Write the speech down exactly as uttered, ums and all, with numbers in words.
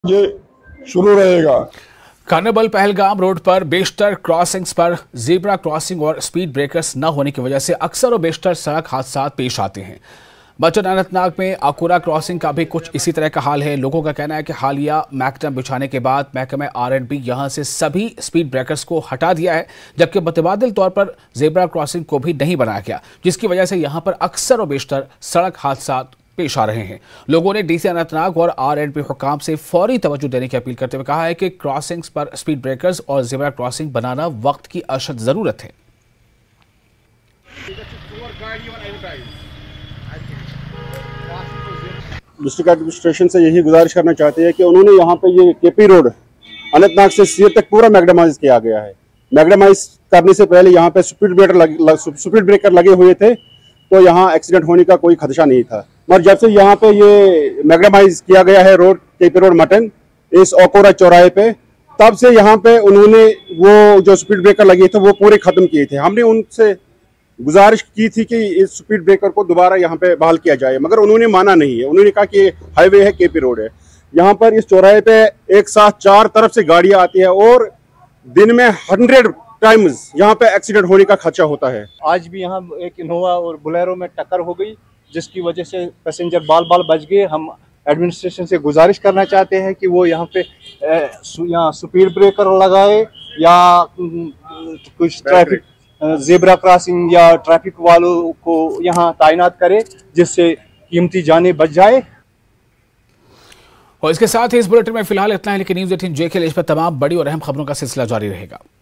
ये शुरू रहेगा। कार्निवल पहलगाम रोड पर बेशतर क्रॉसिंग्स पर ज़ेब्रा क्रॉसिंग और स्पीड ब्रेकर्स न होने की वजह से अक्सर और बेशतर सड़क हादसा पेश आते हैं। बचत अनंतनाग में आकुरा क्रॉसिंग का भी कुछ इसी तरह का हाल है। लोगों का कहना है कि हालिया मैकडम बिछाने के बाद महकमे आर एंड बी यहां से सभी स्पीड ब्रेकर्स को हटा दिया है, जबकि मुतबादिल तौर पर ज़ेब्रा क्रॉसिंग को भी नहीं बनाया गया, जिसकी वजह से यहां पर अक्सर और बेशतर सड़क हादसा पेश आ रहे हैं। लोगों ने डीसी अनंतनाग और आर एंड बी हुकाम से फौरी तवज्जो देने की अपील करते हुए कहा है कि क्रॉसिंग्स पर स्पीड ब्रेकर्स और ज़ेब्रा क्रॉसिंग बनाना वक्त की अशद जरूरत है। डिस्ट्रिक्ट एडमिनिस्ट्रेशन से यही गुजारिश करना चाहते हैं कि उन्होंने यहाँ पे ये केपी रोड अनंतनाग से सीर तक पूरा मैग्डमाइज किया गया है। मैग्डमाइज करने से पहले यहाँ पे स्पीड ब्रेकर लग, स्पीड ब्रेकर लगे हुए थे, तो यहाँ एक्सीडेंट होने का कोई खदशा नहीं था। मगर जब से यहाँ पे ये मैग्डमाइज किया गया है रोड केपी रोड मटन इस ओकोरा चौराहे पे, तब से यहाँ पे उन्होंने वो जो स्पीड ब्रेकर लगे थे वो पूरे खत्म किए थे। हमने उनसे गुजारिश की थी कि इस स्पीड ब्रेकर को दोबारा यहाँ पे बहाल किया जाए, मगर उन्होंने माना नहीं है। उन्होंने कहा कि हाईवे है, केपी रोड है। यहाँ पर इस चौराहे पे एक साथ चार तरफ से गाड़ियां आती है और दिन में हंड्रेड टाइम्स यहाँ पे एक्सीडेंट होने का खदशा होता है। आज भी यहाँ एक इनोवा और बोलेरो में टक्कर हो गई, जिसकी वजह से पैसेंजर बाल बाल बच गए। हम एडमिनिस्ट्रेशन से गुजारिश करना चाहते हैं कि वो यहाँ पे यहाँ स्पीड ब्रेकर लगाए या कुछ ट्रैफिक ज़ेब्रा क्रॉसिंग या ट्रैफिक वालों को यहाँ तैनात करे, जिससे कीमती जानें बच जाए। और इसके साथ ही इस बुलेटिन में फिलहाल इतना है, लेकिन न्यूज़ एटीन जे के लिए इस पर तमाम बड़ी और अहम खबरों का सिलसिला जारी रहेगा।